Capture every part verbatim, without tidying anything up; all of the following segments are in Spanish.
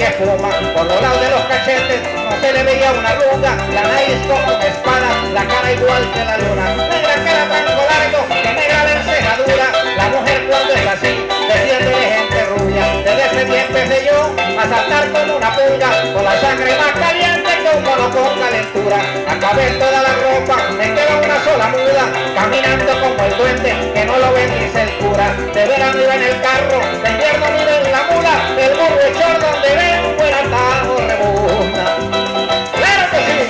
y espuma. Por los lados de los cachetes no se le veía una arruga, la nariz como una espada, la cara igual que la luna. Negra que era tranco largo, que negra la encejadura. La mujer cuando es así, de gente rubia. Desde ese día empecé yo a saltar como una pulga, con la sangre más caliente que un mono con calentura. Acabé toda la ropa, me queda una sola muda, caminando como el duende que no lo bendice el cura. De verano iba en el carro, de invierno iba en la mula, el burro echor donde ven un buen atajo rebunda. ¡Claro que sí!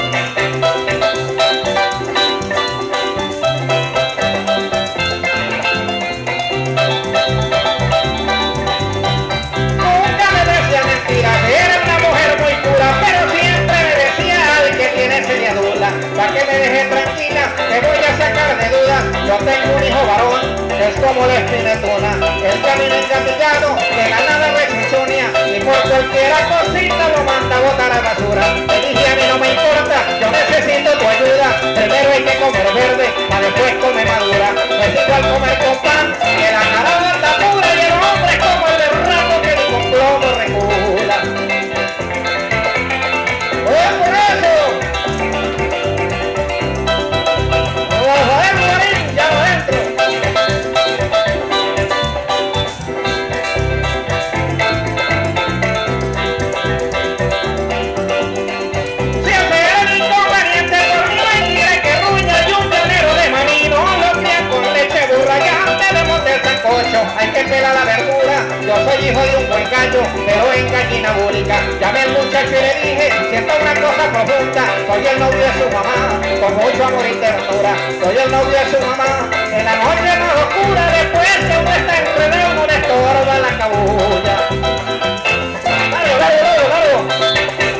Para que me deje tranquila, que voy a sacar de dudas. Yo tengo un hijo varón, es como la espinetona. Él camina encaminado, de la nada rechichonia, y por cualquiera cosita lo manda a botar a la basura. Le dije a mí no me importa, yo necesito tu ayuda. Primero hay que comer verde, para después comer madura. Es igual comer con pan, que la cara anda pura, y el hombre es como el del rato que ni con plomo recula. ¡Oye, por eso! Hay que pelar la verdura, yo soy hijo de un buen gallo, pero en gallina búrica. Llamé al muchacho y le dije, siento una cosa profunda, soy el novio de su mamá, con mucho amor y ternura. Soy el novio de su mamá, en la noche más oscura, después que uno está enredado, no le estorba la cabulla. ¡Dale, dale, dale, dale!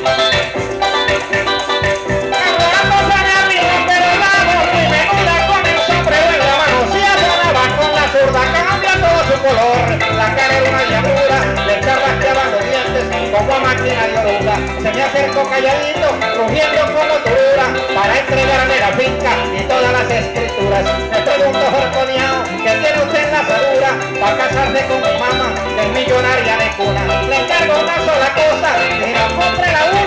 Color, la cara era una llanura, le charrasqueaban los dientes como a máquina de oruga. Se me acercó calladito, rugiendo como turura, para entregarme la finca y todas las escrituras. Me pregunto, jorconeado, ¿qué tiene usted en la figura para casarse con mi mamá, que es millonaria de cuna? Le encargo una sola cosa, y no compre la